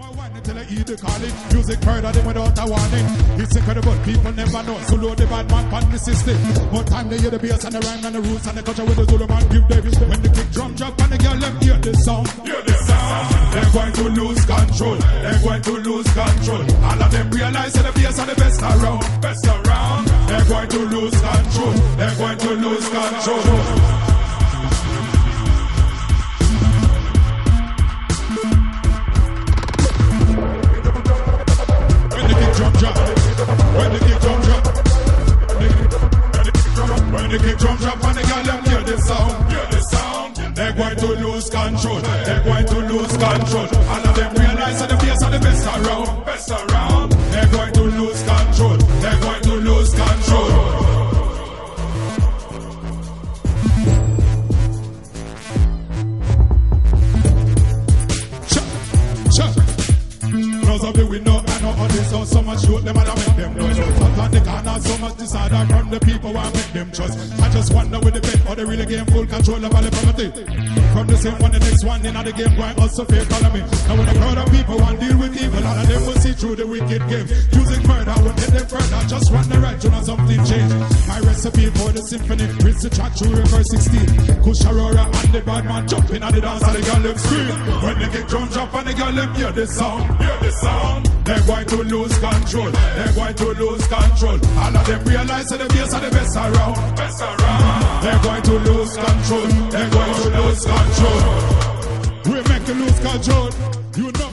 Until I eat the calling, music murder them without a warning. It's incredible, people never know. So load the bad man pan the system. More time they hear the bass and the rhyme and the roots and the culture with the Zulu man give them. When the kick drum drop and the girl them hear the sound. Hear the sound. They're going to lose control. They're going to lose control. All of them realize that the bass are the best around. Best around. They're going to lose control. They're going to lose control. When the kick drum drop, when the kick drum drop and the girl them hear the sound, they're going to lose control. They're going to lose control. All of them realize that the bass are the best around. Best around. They're going to lose control. They're going to lose control. Of the window, I know all this so much shoot them and I make them noise. Up on the corner, so much disorder from the people I make them trust. I just wonder with the bet or they really gain full control of all the property. From the same one, the next one, in the game going also fair economy. Now when a crowd of people want to deal with evil, all of them will see through the wicked game. Using murder will get them further. Just run the right to know something change. My recipe for the symphony, Prince the track through reverse 16. Kush Aurora and the bad man jumping at the dance and the girl them scream. When they get drunk drop and the girl them hear the sound. Hear the sound. They're going to lose control. They're going to lose control. All of them realize that the bass are the best around. Best around. They're going to lose control. They're going to lose control. We make you lose control. You know.